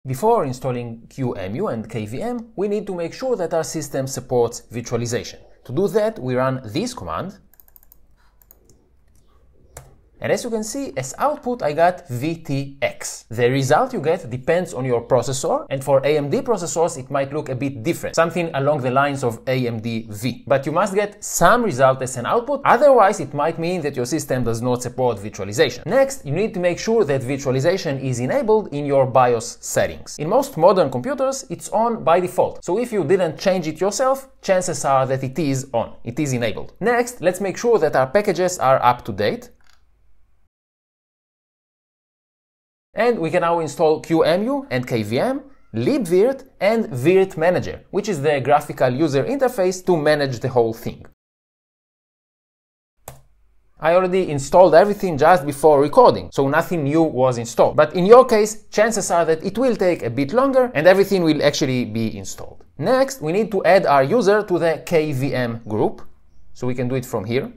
Before installing Qemu and KVM, we need to make sure that our system supports virtualization. To do that, we run this command. And as you can see, as output I got VTX. The result you get depends on your processor, and for AMD processors it might look a bit different, something along the lines of AMD V. But you must get some result as an output, otherwise it might mean that your system does not support virtualization. Next, you need to make sure that virtualization is enabled in your BIOS settings. In most modern computers, it's on by default, so if you didn't change it yourself, chances are that it is on, it is enabled. Next, let's make sure that our packages are up to date. And we can now install Qemu and KVM, libvirt, and Virt-Manager, which is the graphical user interface to manage the whole thing. I already installed everything just before recording, so nothing new was installed. But in your case, chances are that it will take a bit longer and everything will actually be installed. Next, we need to add our user to the KVM group, so we can do it from here.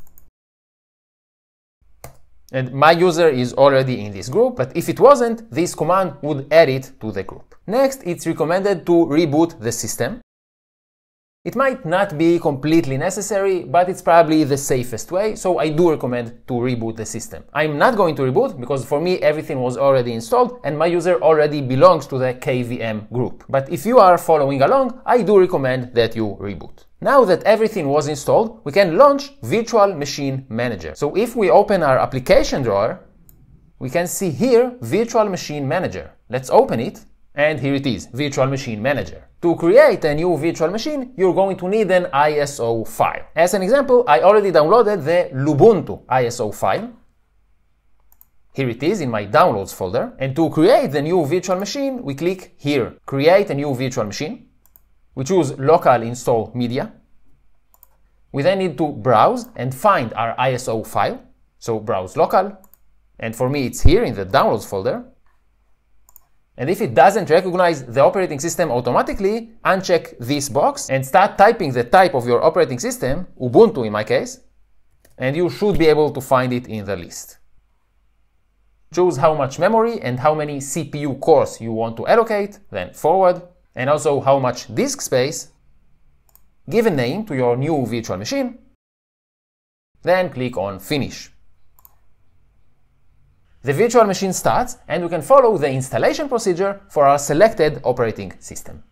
And my user is already in this group, but if it wasn't, this command would add it to the group. Next, it's recommended to reboot the system. It might not be completely necessary, but it's probably the safest way, so I do recommend to reboot the system. I'm not going to reboot because for me everything was already installed and my user already belongs to the KVM group. But if you are following along, I do recommend that you reboot. Now that everything was installed, we can launch Virtual Machine Manager. So if we open our application drawer, we can see here Virtual Machine Manager. Let's open it, and here it is, Virtual Machine Manager. To create a new virtual machine, you're going to need an ISO file. As an example, I already downloaded the Ubuntu ISO file. Here it is in my downloads folder. And to create the new virtual machine, we click here, Create a new virtual machine. We choose Local Install Media. We then need to browse and find our ISO file. So browse local, and for me it's here in the downloads folder. And if it doesn't recognize the operating system automatically, uncheck this box and start typing the type of your operating system, Ubuntu in my case, and you should be able to find it in the list. Choose how much memory and how many CPU cores you want to allocate, then forward, and also how much disk space. Give a name to your new virtual machine, then click on Finish. The virtual machine starts and we can follow the installation procedure for our selected operating system.